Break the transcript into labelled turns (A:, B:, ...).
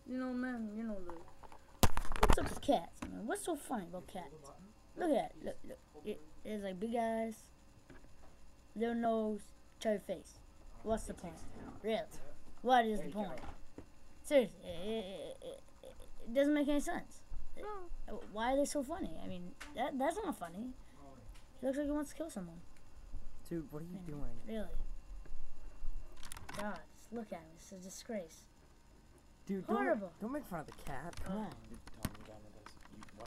A: You know, man. You know, what's up with cats, man? What's so funny about cats? Look at it. Look. It's like big eyes, little nose, chubby face. What's the point? Really? What is the point? Seriously, it doesn't make any sense. Why are they so funny? I mean, that's not funny. He looks like he wants to kill someone.
B: Dude, what are you doing?
A: Really? God, just look at him. It's a disgrace.
B: Dude,
A: Horrible.
B: don't make fun of the cat. Come on.